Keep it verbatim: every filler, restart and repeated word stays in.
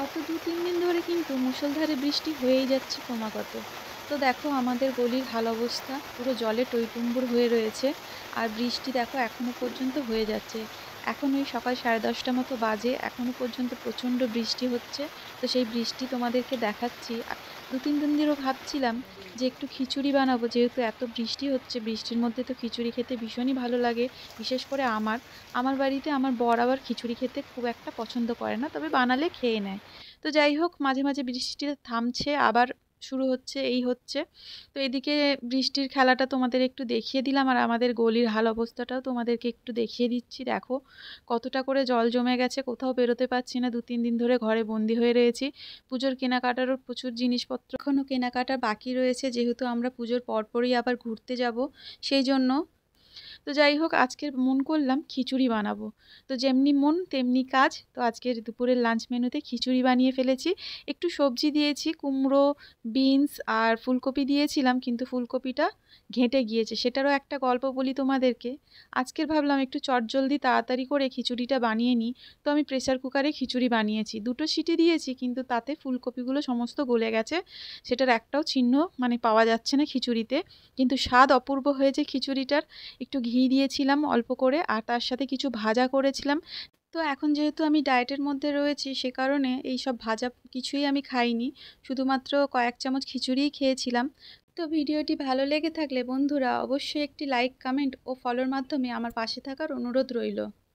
গত দু তিন দিন ধরে কিন্তু মুষলধারে বৃষ্টি হয়েই যাচ্ছে ক্রমাগত। তো দেখো আমাদের গলির হাল অবস্থা পুরো জলে টইটুম্বুর হয়ে রয়েছে। আর বৃষ্টি দেখো এখনো পর্যন্ত হয়ে যাচ্ছে। এখন ওই সকাল সাড়ে দশটা মতো বাজে, এখনো পর্যন্ত প্রচণ্ড বৃষ্টি হচ্ছে। তো সেই বৃষ্টি তোমাদেরকে দেখাচ্ছি। আ দু তিন দিন ধরেও ভাবছিলাম যে একটু খিচুড়ি বানাবো, যেহেতু এত বৃষ্টি হচ্ছে, বৃষ্টির মধ্যে তো খিচুড়ি খেতে ভীষণই ভালো লাগে। বিশেষ করে আমার আমার বাড়িতে আমার বর আবার খিচুড়ি খেতে খুব একটা পছন্দ করে না, তবে বানালে খেয়ে নেয়। তো যাই হোক, মাঝে মাঝে বৃষ্টিটা থামছে, আবার শুরু হচ্ছে, এই হচ্ছে। তো এদিকে বৃষ্টির খেলাটা তোমাদের একটু দেখিয়ে দিলাম, আর আমাদের গলির হাল অবস্থাটাও তোমাদেরকে একটু দেখিয়ে দিচ্ছি। দেখো কতটা করে জল জমে গেছে, কোথাও বেরোতে পারছি না, দু তিন দিন ধরে ঘরে বন্দি হয়ে রয়েছি। পুজোর কেনাকাটারও প্রচুর জিনিসপত্র এখনও কেনাকাটা বাকি রয়েছে, যেহেতু আমরা পুজোর পরপরই আবার ঘুরতে যাব, সেই জন্য। তো যাই হোক, আজকের মন করলাম খিচুড়ি বানাবো। তো যেমনি মন তেমনি কাজ। তো আজকের দুপুরের লাঞ্চ মেনুতে খিচুড়ি বানিয়ে ফেলেছি। একটু সবজি দিয়েছি, কুমড়ো, বিনস আর ফুলকপি দিয়েছিলাম, কিন্তু ফুলকপিটা ঘেঁটে গিয়েছে। সেটারও একটা গল্প বলি তোমাদেরকে। আজকের ভাবলাম একটু চটজলদি তাড়াতাড়ি করে খিচুড়িটা বানিয়ে নিই। তো আমি প্রেসার কুকারে খিচুড়ি বানিয়েছি, দুটো সিটি দিয়েছি, কিন্তু তাতে ফুলকপিগুলো সমস্ত গলে গেছে। সেটার একটাও চিহ্ন মানে পাওয়া যাচ্ছে না খিচুড়িতে। কিন্তু স্বাদ অপূর্ব হয়েছে খিচুড়িটার। একটু ঘি দিয়েছিলাম অল্প করে, আর তার সাথে কিছু ভাজা করেছিলাম। তো এখন যেহেতু আমি ডায়েটের মধ্যে রয়েছি, সে কারণে এই সব ভাজা কিছুই আমি খাইনি, শুধুমাত্র কয়েক চামচ খিচুড়িই খেয়েছিলাম। তো ভিডিওটি ভালো লেগে থাকলে বন্ধুরা অবশ্যই একটি লাইক, কমেন্ট ও ফলোর মাধ্যমে আমার পাশে থাকার অনুরোধ রইল।